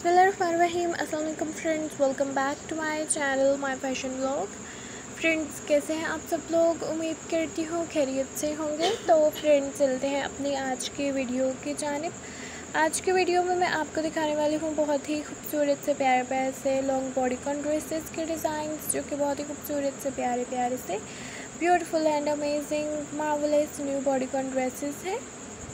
बिस्मिल्लाहिर्रहमानिर्रहीम। अस्सलाम वालेकुम friends, welcome back to my channel my fashion vlog. Friends, कैसे हैं आप सब लोग? उम्मीद करती हूँ खैरियत से होंगे। तो फ्रेंड्स, चलते हैं अपनी आज की वीडियो की जानिब। आज की वीडियो में मैं आपको दिखाने वाली हूँ बहुत ही खूबसूरत से प्यारे प्यारे से लॉन्ग बॉडीकॉन ड्रेसेस के डिज़ाइंस, जो कि बहुत ही खूबसूरत से प्यारे प्यारे से beautiful and amazing marvellous new bodycon dresses हैं।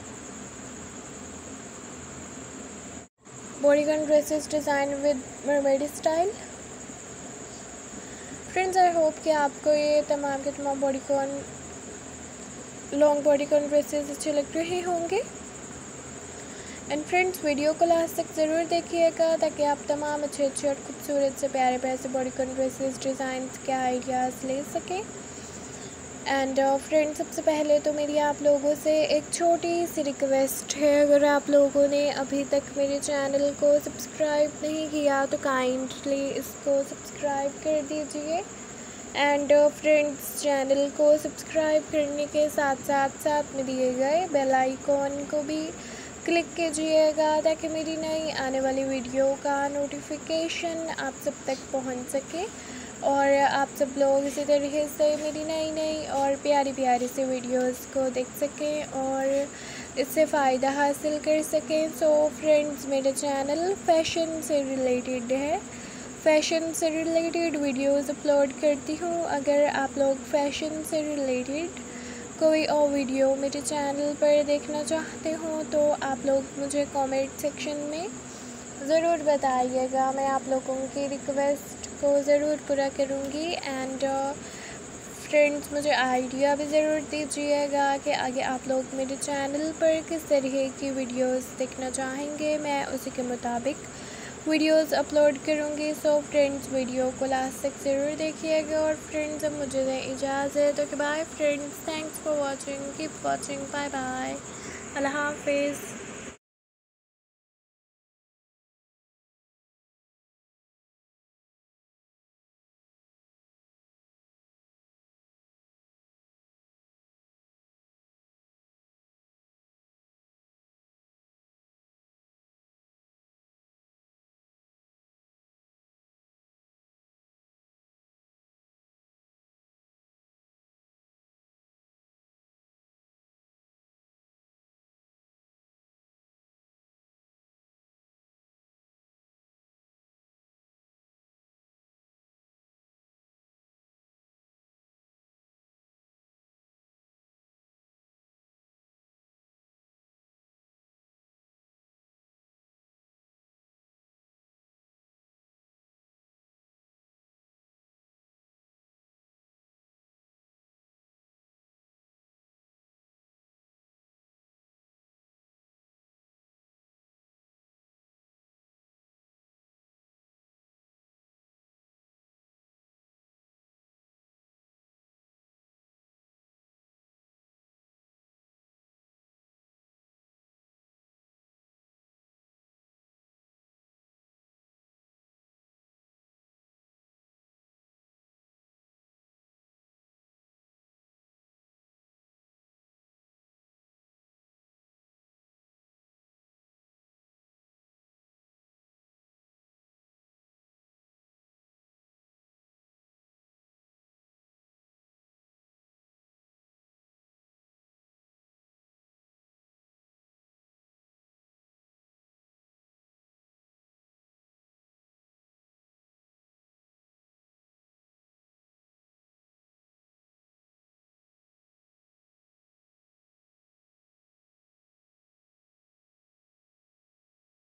Bodycon dresses design with mermaid style. Friends, I hope कि आपको ये तमाम के तमाम बॉडीकॉन लॉन्ग बॉडीकॉन ड्रेसेस अच्छे लग रहे होंगे। एंड फ्रेंड्स, वीडियो को लास्ट तक ज़रूर देखिएगा ताकि आप तमाम अच्छे अच्छे और खूबसूरत से प्यारे प्यारे से बॉडीकॉन ड्रेसेस डिज़ाइंस के आइडियाज़ ले सकें। एंड फ्रेंड्स, सबसे पहले तो मेरी आप लोगों से एक छोटी सी रिक्वेस्ट है, अगर आप लोगों ने अभी तक मेरे चैनल को सब्सक्राइब नहीं किया तो काइंडली इसको सब्सक्राइब कर दीजिए। एंड फ्रेंड्स, चैनल को सब्सक्राइब करने के साथ साथ में दिए गए बेल आइकॉन को भी क्लिक कीजिएगा ताकि मेरी नई आने वाली वीडियो का नोटिफिकेशन आप सब तक पहुंच सके और आप सब लोग इसी तरीके से मेरी नई नई और प्यारी प्यारी सी वीडियोस को देख सकें और इससे फ़ायदा हासिल कर सकें। सो फ्रेंड्स, मेरा चैनल फ़ैशन से रिलेटेड है, फ़ैशन से रिलेटेड वीडियोस अपलोड करती हूँ। अगर आप लोग फ़ैशन से रिलेटेड कोई और वीडियो मेरे चैनल पर देखना चाहते हो तो आप लोग मुझे कमेंट सेक्शन में ज़रूर बताइएगा। मैं आप लोगों की रिक्वेस्ट को ज़रूर पूरा करूँगी। एंड फ्रेंड्स, मुझे आइडिया भी ज़रूर दीजिएगा कि आगे आप लोग मेरे चैनल पर किस तरह की वीडियोस देखना चाहेंगे, मैं उसी के मुताबिक वीडियोस अपलोड करूँगी। सो फ्रेंड्स, वीडियो को लास्ट तक ज़रूर देखिएगा। और फ्रेंड्स, अब मुझे दें इजाज़त। Okay bye friends, thanks for watching, keep watching, bye bye, अल्लाह हाफिज़।